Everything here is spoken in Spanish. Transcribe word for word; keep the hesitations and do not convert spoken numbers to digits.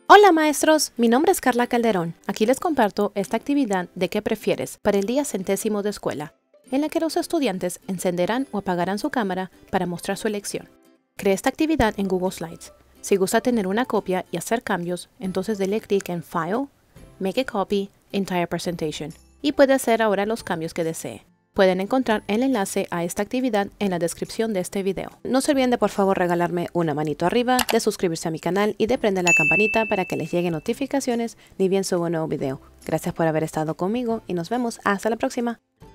Hola maestros, mi nombre es Carla Calderón. Aquí les comparto esta actividad de qué prefieres para el día centésimo de escuela, en la que los estudiantes encenderán o apagarán su cámara para mostrar su elección. Cree esta actividad en Google Slides. Si gusta tener una copia y hacer cambios, entonces dele clic en File, Make a Copy, Entire Presentation y puede hacer ahora los cambios que desee. Pueden encontrar el enlace a esta actividad en la descripción de este video. No se olviden de por favor regalarme una manito arriba, de suscribirse a mi canal y de prender la campanita para que les lleguen notificaciones ni bien subo un nuevo video. Gracias por haber estado conmigo y nos vemos hasta la próxima.